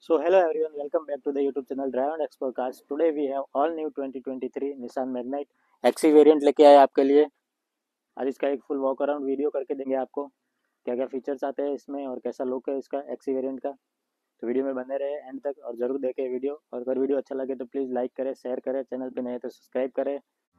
So hello everyone, welcome back to the YouTube channel Drive and Explore Cars. Today we have all new 2023 Nissan Magnite XE variant लेके आए आपके लिए। आज इसका एक full walk around video करके देंगे आपको क्या क्या फीचर्स आते हैं इसमें और कैसा लुक है इसका XE वेरिएंट का। तो वीडियो में बने रहे एंड तक और जरूर देखें वीडियो, और अगर वीडियो अच्छा लगे तो प्लीज़ लाइक करें, शेयर करें, चैनल पे नए तो सब्सक्राइब करें।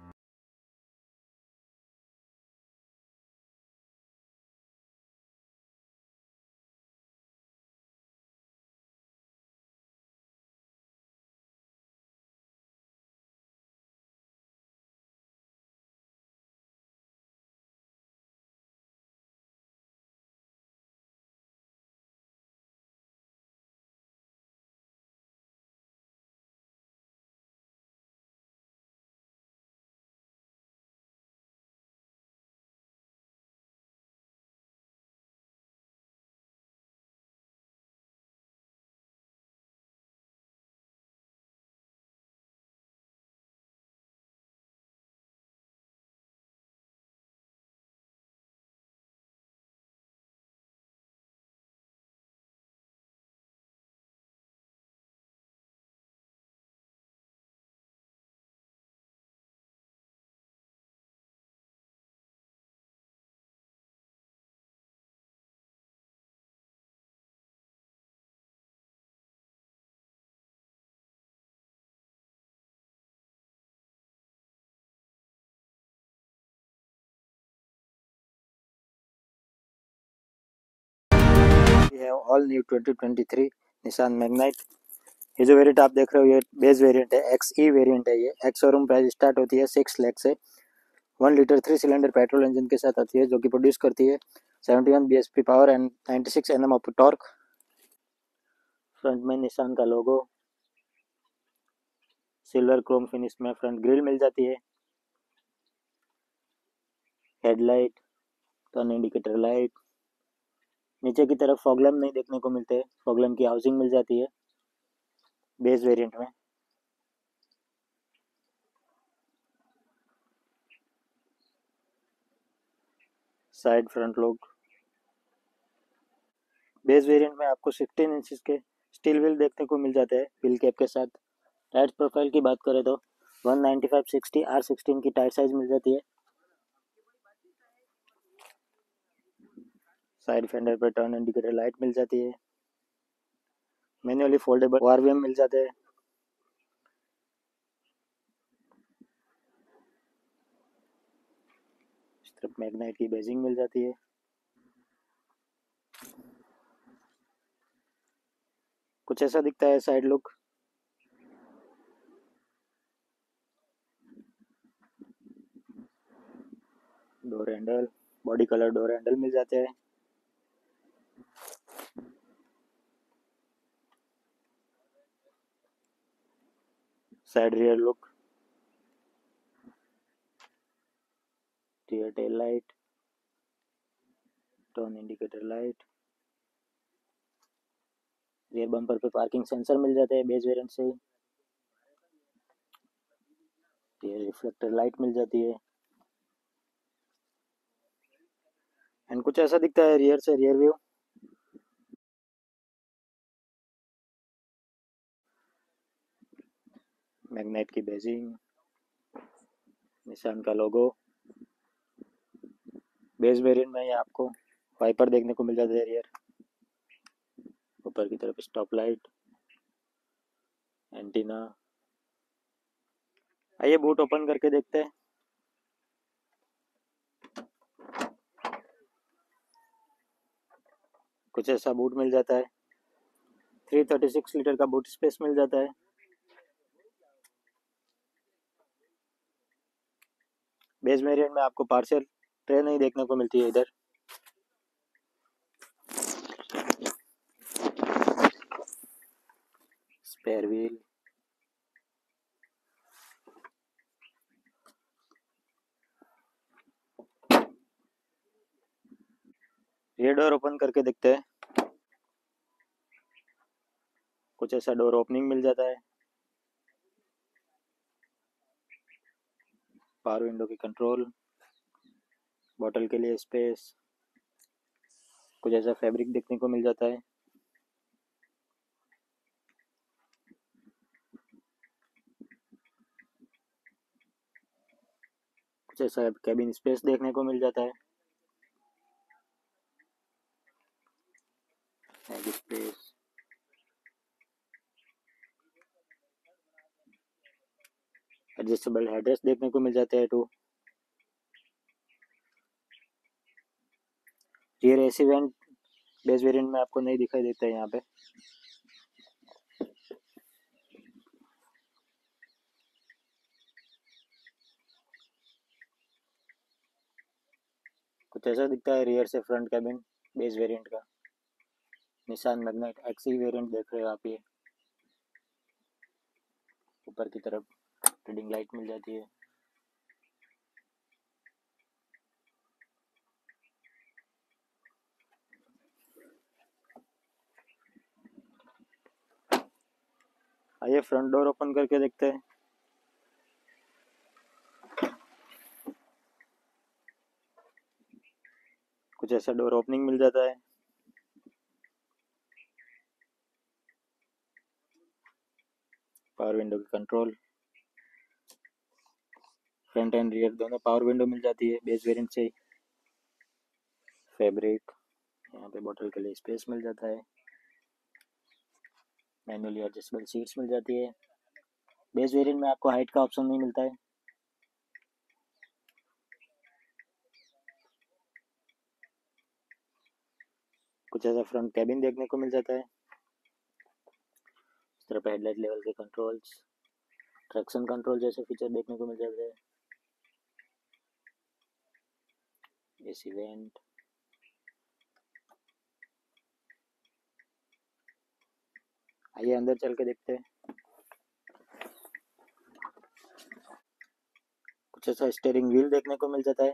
We have all new 2023 Nissan Magnite। ये जो वेरिएंट आप देख रहे हो ये बेस वेरिएंट है, XE वेरिएंट है। ये एक्स शोरूम प्राइस स्टार्ट होती है 6 लाख से। 1 लीटर 3 सिलेंडर पेट्रोल इंजन के साथ आती है जो कि प्रोड्यूस करती है 71 bhp power and 96 Nm of torque. Front में निशान का लोगो, सिल्वर क्रोम फिनिश में फ्रंट ग्रिल मिल जाती है। हेडलाइट, टर्न इंडिकेटर लाइट, नीचे की तरफ फॉगलैम्प नहीं देखने को मिलते, फॉगलैम्प की हाउसिंग मिल जाती है बेस वेरिएंट में। Side front lock. Base variant में आपको 16 इंचेस के स्टील व्हील देखने को मिल जाते हैं व्हील कैप के साथ। टायर प्रोफाइल की बात करें तो 195/60 R16 की टायर साइज मिल जाती है। साइड फेंडर पर टर्न इंडिकेटर लाइट मिल जाती है। मैन्युअली फोल्डेबल ORVM मिल जाते हैं। इस तरफ मैग्नाइट की बेजिंग मिल जाती है। कुछ ऐसा दिखता है side look. Door handle, body colour door handle मिल जाते हैं। Side rear look, rear tail light, turn indicator light, rear bumper पे पार्किंग सेंसर मिल जाते हैं बेस वेरिएंट से ही। रियर रिफ्लेक्टर लाइट मिल जाती है। एंड कुछ ऐसा दिखता है रियर से रियर व्यू। मैग्नेट की बेजिंग, निशान का लोगो। बेस वेरिएंट में ये आपको वाइपर देखने को मिल जाता है रियर। ऊपर की तरफ स्टॉप लाइट, एंटीना। आइए बूट ओपन करके देखते हैं। कुछ ऐसा बूट मिल जाता है। 336 लीटर का बूट स्पेस मिल जाता है। बेस वेरिएंट में आपको पार्शियल ट्रे नहीं देखने को मिलती है इधर। Spare wheel, rear door open करके देखते हैं। कुछ ऐसा डोर ओपनिंग मिल जाता है। पावर विंडो की कंट्रोल, बॉटल के लिए स्पेस। कुछ ऐसा फैब्रिक देखने को मिल जाता है। कुछ ऐसा कैबिन स्पेस देखने को मिल जाता है, हैवी स्पेस। एडजस्टेबल हेडरेस्ट देखने को मिल जाते हैं 2। Rear AC vent base variant में आपको नहीं दिखाई देता है यहाँ पे। कुछ ऐसा दिखता है रियर से फ्रंट कैबिन बेस वेरिएंट का। निसान मैग्नाइट एक्सी वेरिएंट देख रहे हो आप। ये ऊपर की तरफ रीडिंग लाइट मिल जाती है। आइए फ्रंट डोर ओपन करके देखते हैं। कुछ ऐसा डोर ओपनिंग मिल जाता है। पावर विंडो की कंट्रोल, फ्रंट एंड रियर दोनों पावर विंडो मिल जाती है बेस वेरिएंट से ही। फैब्रिक, यहाँ पे बोतल के लिए स्पेस मिल जाता है। मैनुअली एडजस्टेबल सीट्स मिल जाती है। बेस वेरिएंट में आपको हाइट का ऑप्शन नहीं मिलता है। कुछ ऐसा फ्रंट कैबिन देखने को मिल जाता है। इस तरफ हेडलाइट लेवल के कंट्रोल्स, ट्रैक्शन कंट्रोल जैसे फीचर देखने को मिल जाते हैं। एसी वेंट, आइए अंदर चल के देखते हैं। कुछ ऐसा स्टीयरिंग व्हील देखने को मिल जाता है।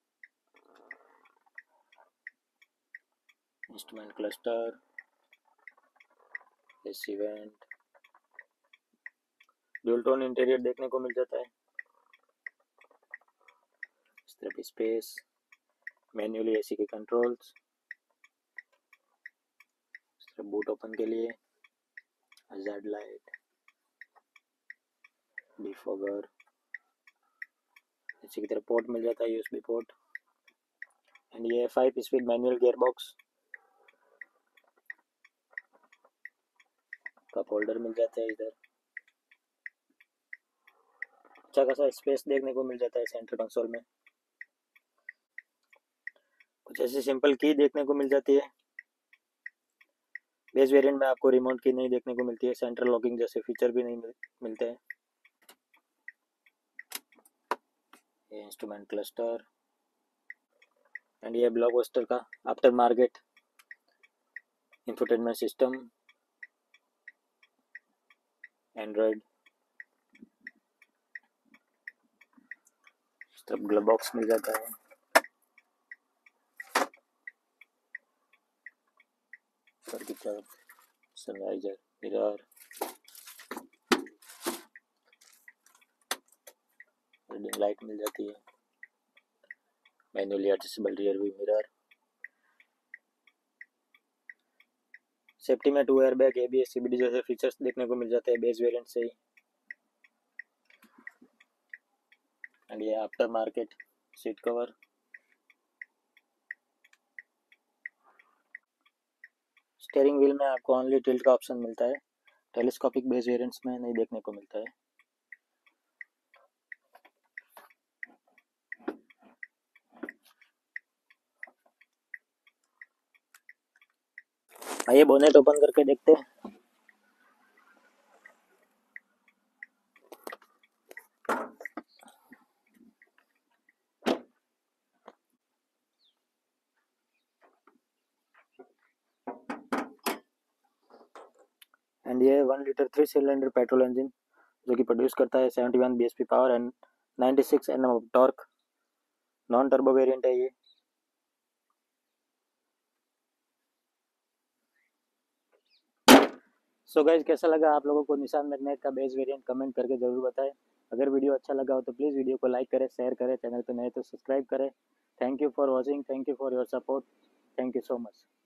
Instrument cluster, AC vent, dual tone interior देखने को मिल जाता है। इस तरफ स्पेस, मैन्युअली एसी के कंट्रोल्स, इस तरफ बूट ओपन के लिए हजार्ड लाइट, डिफॉगर, इसी की तरफ पोर्ट मिल जाता है, यूएसबी पोर्ट। एंड ये 5 speed manual gear box, cup holder मिल जाता है। इधर अच्छा खासा स्पेस देखने को मिल जाता है सेंटर कंसोल में। कुछ ऐसी सिंपल की देखने को मिल जाती है। बेस वेरिएंट में आपको रिमोट की नहीं देखने को मिलती है। सेंट्रल लॉकिंग जैसे फीचर भी नहीं मिलते हैं। ये इंस्ट्रूमेंट क्लस्टर एंड ये ब्लॉकबस्टर का after market infotainment system, Android. तब ग्लव बॉक्स मिल जाता है। ऊपर की तरफ सनवाइजर, मिरर, रीडिंग लाइट मिल जाती है। Manually adjustable rear view mirror, safety में 2 एयरबैग, एबीएस, सीबीडी जैसे फीचर्स देखने को मिल जाते हैं बेस वेरिएंट से ही। एंड ये after market seat cover. Steering wheel में आपको ओनली टिल्ट का ऑप्शन मिलता है। टेलीस्कोपिक बेस वेरिएंट्स में नहीं देखने को मिलता है। आइए बोनेट ओपन करके देखते हैं। एंड ये 1 लीटर 3 सिलेंडर पेट्रोल इंजन जो कि प्रोड्यूस करता है 71 bhp power and 96 Nm of torque. Non turbo variant है ये। सो गाइज, कैसा लगा आप लोगों को निसान मैग्नाइट का बेस वेरिएंट? कमेंट करके जरूर बताएं। अगर वीडियो अच्छा लगा हो तो प्लीज़ वीडियो को लाइक करें, शेयर करें, चैनल पर नए तो सब्सक्राइब करें। Thank you for watching, thank you for your support, thank you so much.